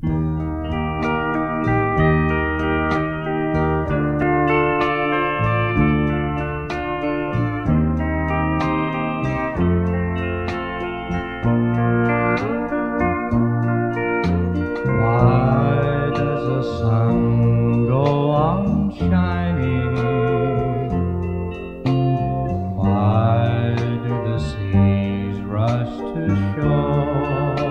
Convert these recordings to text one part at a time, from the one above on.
Why does the sun go on shining? Why do the seas rush to shore?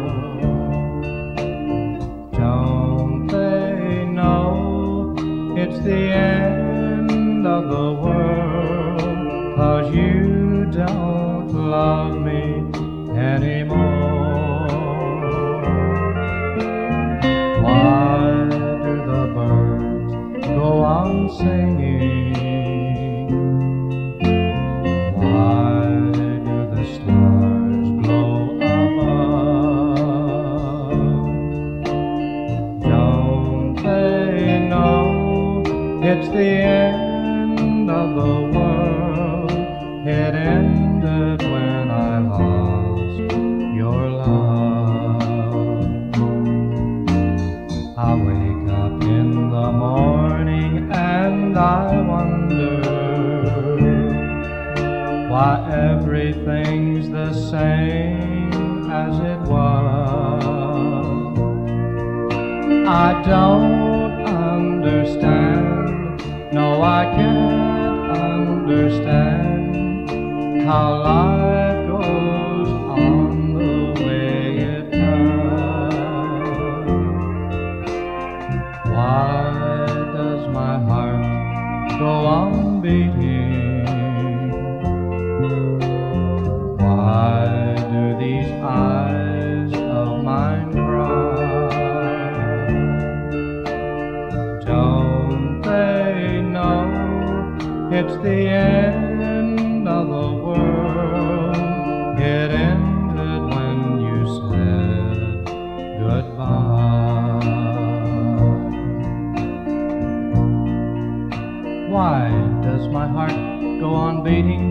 Don't they know it's the end of the world? 'Cause you don't love me anymore. Why do the birds go on singing? Why do the stars glow above? Don't they know it's the end of the world? It ended when I lost your love. I wake up in the morning and I wonder why everything's the same as it was. I don't understand, no, I can't understand how life goes on the way it does. Why does my heart go on beating? Why do these eyes of mine cry? Don't they know it's the end of the world? It ended when you said goodbye. Why does my heart go on beating?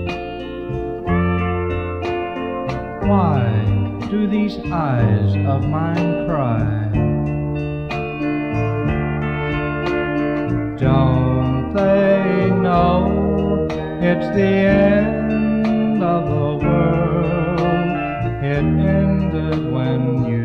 Why do these eyes of mine cry? Don't they know it's the end of the world? It ended when you